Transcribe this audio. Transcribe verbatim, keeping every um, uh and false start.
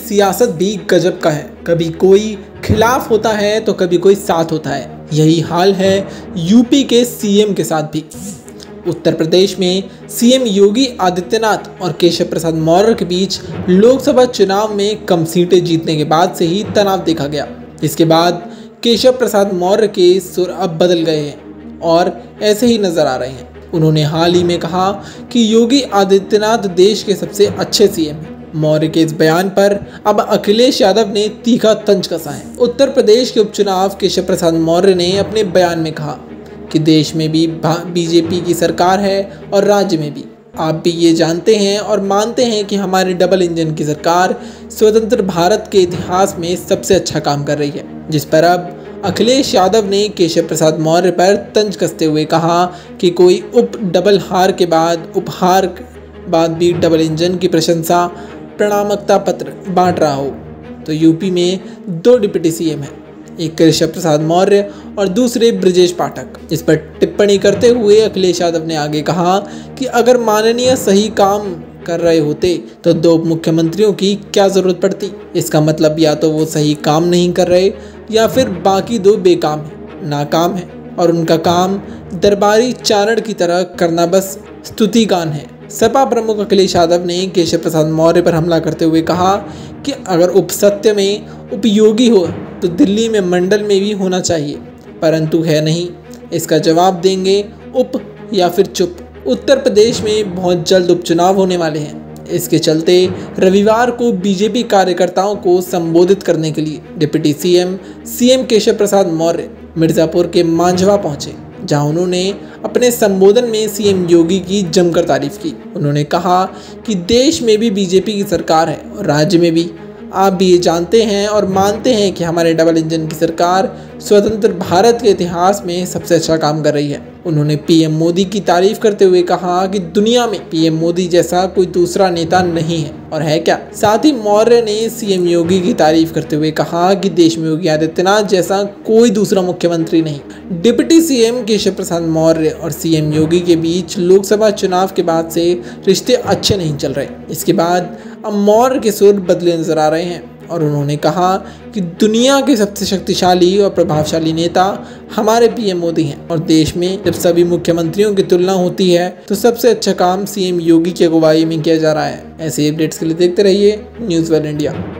सियासत भी गजब का है। कभी कोई खिलाफ होता है तो कभी कोई साथ होता है। यही हाल है यूपी के सीएम के साथ भी। उत्तर प्रदेश में सीएम योगी आदित्यनाथ और केशव प्रसाद मौर्य के बीच लोकसभा चुनाव में कम सीटें जीतने के बाद से ही तनाव देखा गया। इसके बाद केशव प्रसाद मौर्य के सुर अब बदल गए हैं और ऐसे ही नजर आ रहे हैं। उन्होंने हाल ही में कहा कि योगी आदित्यनाथ देश के सबसे अच्छे सीएम हैं। मौर्य के इस बयान पर अब अखिलेश यादव ने तीखा तंज कसा है। उत्तर प्रदेश के उपचुनाव केशव प्रसाद मौर्य ने अपने बयान में कहा कि देश में भी बीजेपी की सरकार है और राज्य में भी। आप भी ये जानते हैं और मानते हैं कि हमारी डबल इंजन की सरकार स्वतंत्र भारत के इतिहास में सबसे अच्छा काम कर रही है। जिस पर अब अखिलेश यादव ने केशव प्रसाद मौर्य पर तंज कसते हुए कहा कि कोई उप डबल हार के बाद उपहार बाद भी डबल इंजन की प्रशंसा प्रणामकता पत्र बांट रहा हो तो यूपी में दो डिप्टी सीएम हैं, एक केशव प्रसाद मौर्य और दूसरे ब्रजेश पाठक। इस पर टिप्पणी करते हुए अखिलेश यादव ने आगे कहा कि अगर माननीय सही काम कर रहे होते तो दो उप मुख्यमंत्रियों की क्या जरूरत पड़ती। इसका मतलब या तो वो सही काम नहीं कर रहे या फिर बाकी दो बेकाम है, नाकाम है और उनका काम दरबारी चारण की तरह करना बस स्तुतिगान है। सपा प्रमुख अखिलेश यादव ने केशव प्रसाद मौर्य पर हमला करते हुए कहा कि अगर उप सत्य में उपयोगी हो तो दिल्ली में मंडल में भी होना चाहिए, परंतु है नहीं। इसका जवाब देंगे उप या फिर चुप। उत्तर प्रदेश में बहुत जल्द उपचुनाव होने वाले हैं। इसके चलते रविवार को बीजेपी कार्यकर्ताओं को संबोधित करने के लिए deputy CM CM Keshav Prasad Maurya Mirzapur के मांझवा पहुंचे, जहां उन्होंने अपने संबोधन में सीएम योगी की जमकर तारीफ की। उन्होंने कहा कि देश में भी बीजेपी की सरकार है और राज्य में भी। आप भी ये जानते हैं और मानते हैं कि हमारे डबल इंजन की सरकार स्वतंत्र भारत के इतिहास में सबसे अच्छा काम कर रही है। उन्होंने पीएम मोदी की तारीफ करते हुए कहा कि दुनिया में पीएम मोदी जैसा कोई दूसरा नेता नहीं है और है क्या। साथ ही मौर्य ने सीएम योगी की तारीफ करते हुए कहा कि देश में योगी आदित्यनाथ जैसा कोई दूसरा मुख्यमंत्री नहीं। डिप्टी सीएम केशव प्रसाद मौर्य और सीएम योगी के बीच लोकसभा चुनाव के बाद से रिश्ते अच्छे नहीं चल रहे। इसके बाद अब मौर्य के सुर बदले नजर आ रहे हैं और उन्होंने कहा कि दुनिया के सबसे शक्तिशाली और प्रभावशाली नेता हमारे पीएम मोदी हैं और देश में जब सभी मुख्यमंत्रियों की तुलना होती है तो सबसे अच्छा काम सीएम योगी की अगुवाई में किया जा रहा है। ऐसे अपडेट्स के लिए देखते रहिए न्यूज़ वर्ल्ड इंडिया।